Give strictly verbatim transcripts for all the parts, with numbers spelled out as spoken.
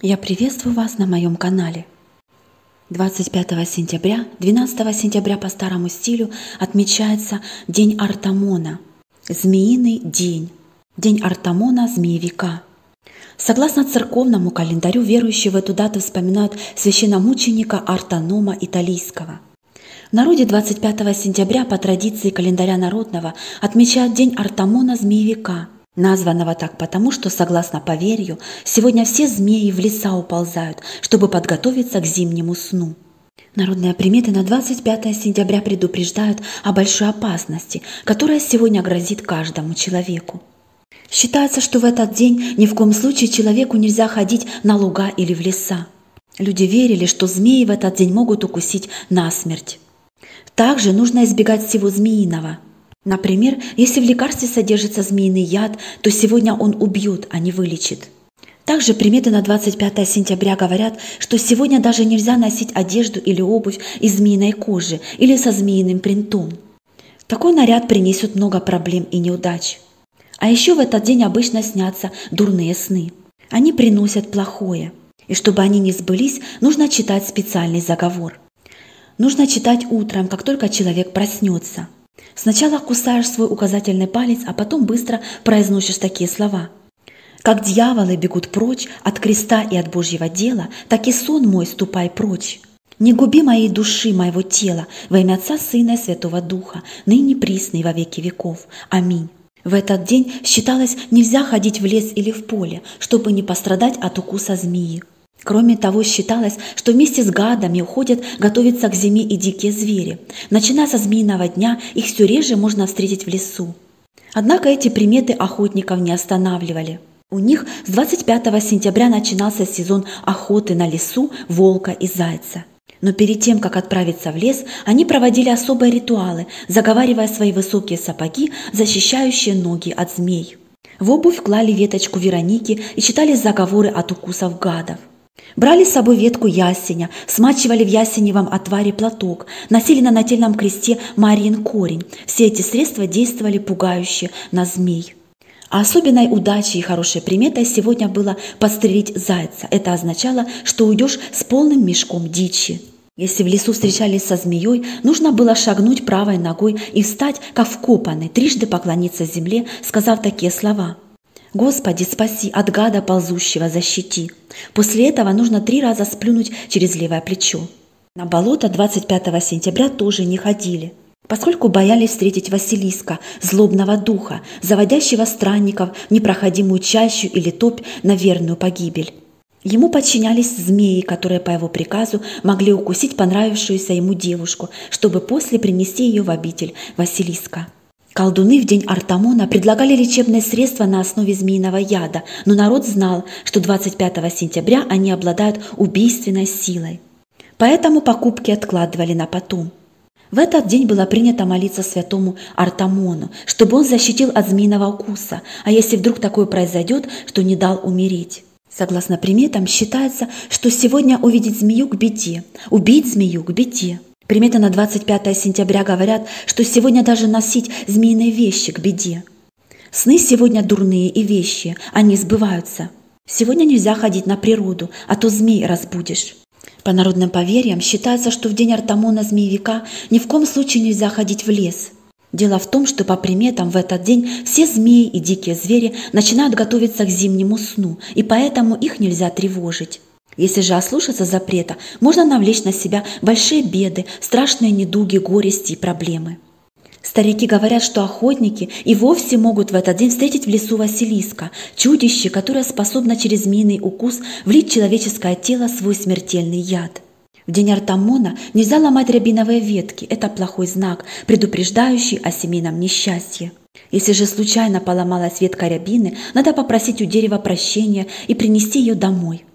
Я приветствую вас на моем канале. двадцать пятого сентября, двенадцатого сентября по старому стилю отмечается День Артамона, Змеиный день, День Артамона змеевика. Согласно церковному календарю, верующие в эту дату вспоминают священномученика Артанома Италийского. В народе двадцать пятого сентября по традиции календаря народного отмечают День Артамона змеевика, названного так потому, что, согласно поверью, сегодня все змеи в леса уползают, чтобы подготовиться к зимнему сну. Народные приметы на двадцать пятое сентября предупреждают о большой опасности, которая сегодня грозит каждому человеку. Считается, что в этот день ни в коем случае человеку нельзя ходить на луга или в леса. Люди верили, что змеи в этот день могут укусить насмерть. Также нужно избегать всего змеиного. Например, если в лекарстве содержится змеиный яд, то сегодня он убьет, а не вылечит. Также приметы на двадцать пятое сентября говорят, что сегодня даже нельзя носить одежду или обувь из змеиной кожи или со змеиным принтом. Такой наряд принесет много проблем и неудач. А еще в этот день обычно снятся дурные сны. Они приносят плохое. И чтобы они не сбылись, нужно читать специальный заговор. Нужно читать утром, как только человек проснется. Сначала кусаешь свой указательный палец, а потом быстро произносишь такие слова. «Как дьяволы бегут прочь от креста и от Божьего дела, так и сон мой ступай прочь. Не губи моей души, моего тела, во имя Отца, Сына и Святого Духа, ныне присно и во веки веков. Аминь». В этот день считалось, нельзя ходить в лес или в поле, чтобы не пострадать от укуса змеи. Кроме того, считалось, что вместе с гадами уходят готовиться к зиме и дикие звери. Начиная со змеиного дня, их все реже можно встретить в лесу. Однако эти приметы охотников не останавливали. У них с двадцать пятого сентября начинался сезон охоты на лису, волка и зайца. Но перед тем, как отправиться в лес, они проводили особые ритуалы, заговаривая свои высокие сапоги, защищающие ноги от змей. В обувь клали веточку Вероники и читали заговоры от укусов гадов. Брали с собой ветку ясеня, смачивали в ясеневом отваре платок, носили на нательном кресте Марьин корень. Все эти средства действовали пугающе на змей. А особенной удачей и хорошей приметой сегодня было подстрелить зайца. Это означало, что уйдешь с полным мешком дичи. Если в лесу встречались со змеей, нужно было шагнуть правой ногой и встать, как вкопанный, трижды поклониться земле, сказав такие слова: «Господи, спаси, от гада ползущего защити». После этого нужно три раза сплюнуть через левое плечо. На болото двадцать пятого сентября тоже не ходили, поскольку боялись встретить Василиска, злобного духа, заводящего странников в непроходимую чащу или топь на верную погибель. Ему подчинялись змеи, которые по его приказу могли укусить понравившуюся ему девушку, чтобы после принести ее в обитель Василиска. Колдуны в день Артамона предлагали лечебные средства на основе змеиного яда, но народ знал, что двадцать пятого сентября они обладают убийственной силой. Поэтому покупки откладывали на потом. В этот день было принято молиться святому Артамону, чтобы он защитил от змеиного укуса, а если вдруг такое произойдет, что не дал умереть. Согласно приметам, считается, что сегодня увидеть змею к беде, убить змею к беде. Приметы на двадцать пятое сентября говорят, что сегодня даже носить змеиные вещи к беде. Сны сегодня дурные и вещи, они сбываются. Сегодня нельзя ходить на природу, а то змей разбудишь. По народным поверьям считается, что в день Артамона змеевика ни в коем случае нельзя ходить в лес. Дело в том, что по приметам в этот день все змеи и дикие звери начинают готовиться к зимнему сну, и поэтому их нельзя тревожить. Если же ослушаться запрета, можно навлечь на себя большие беды, страшные недуги, горести и проблемы. Старики говорят, что охотники и вовсе могут в этот день встретить в лесу Василиска, чудище, которое способно через змеиный укус влить в человеческое тело свой смертельный яд. В день Артамона нельзя ломать рябиновые ветки, это плохой знак, предупреждающий о семейном несчастье. Если же случайно поломалась ветка рябины, надо попросить у дерева прощения и принести ее домой.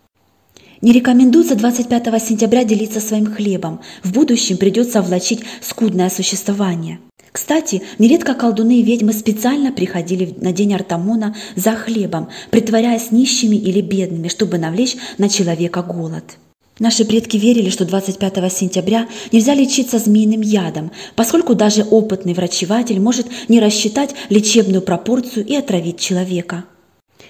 Не рекомендуется двадцать пятого сентября делиться своим хлебом, в будущем придется влачить скудное существование. Кстати, нередко колдуны и ведьмы специально приходили на день Артамона за хлебом, притворяясь нищими или бедными, чтобы навлечь на человека голод. Наши предки верили, что двадцать пятого сентября нельзя лечиться змеиным ядом, поскольку даже опытный врачеватель может не рассчитать лечебную пропорцию и отравить человека.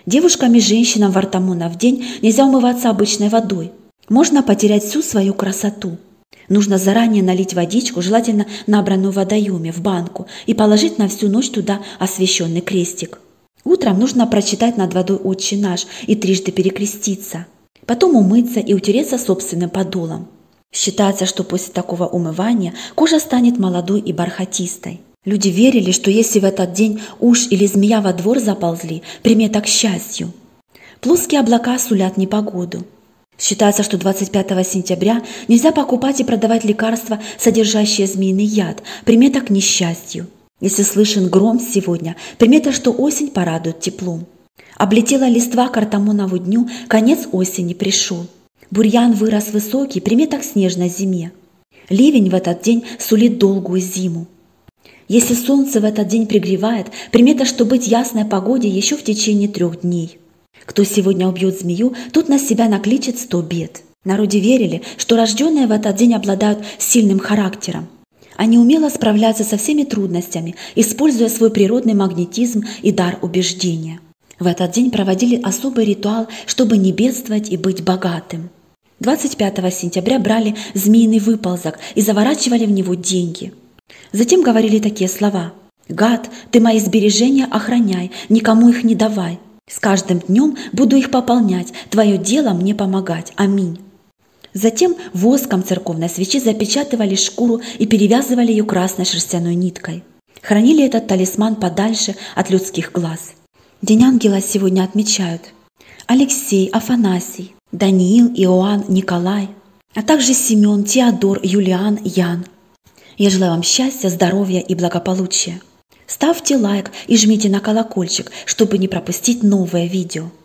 Девушкам и женщинам в Артамона в день нельзя умываться обычной водой. Можно потерять всю свою красоту. Нужно заранее налить водичку, желательно набранную в водоеме, в банку, и положить на всю ночь туда освященный крестик. Утром нужно прочитать над водой «Отче наш» и трижды перекреститься. Потом умыться и утереться собственным подолом. Считается, что после такого умывания кожа станет молодой и бархатистой. Люди верили, что если в этот день уж или змея во двор заползли, примета к счастью. Плоские облака сулят непогоду. Считается, что двадцать пятого сентября нельзя покупать и продавать лекарства, содержащие змеиный яд, примета к несчастью. Если слышен гром сегодня, примета, что осень порадует теплом. Облетела листва к Артамонову дню, конец осени пришел. Бурьян вырос высокий, примета к снежной зиме. Ливень в этот день сулит долгую зиму. Если солнце в этот день пригревает, примета, что быть ясной погоде еще в течение трех дней. Кто сегодня убьет змею, тот на себя накличет сто бед. Народе верили, что рожденные в этот день обладают сильным характером. Они умело справляются со всеми трудностями, используя свой природный магнетизм и дар убеждения. В этот день проводили особый ритуал, чтобы не бедствовать и быть богатым. двадцать пятого сентября брали змеиный выползок и заворачивали в него деньги. Затем говорили такие слова: «Гад, ты мои сбережения охраняй, никому их не давай. С каждым днем буду их пополнять, твое дело мне помогать. Аминь». Затем воском церковной свечи запечатывали шкуру и перевязывали ее красной шерстяной ниткой. Хранили этот талисман подальше от людских глаз. День ангела сегодня отмечают Алексей, Афанасий, Даниил, Иоанн, Николай, а также Семен, Теодор, Юлиан, Ян. Я желаю вам счастья, здоровья и благополучия. Ставьте лайк и жмите на колокольчик, чтобы не пропустить новые видео.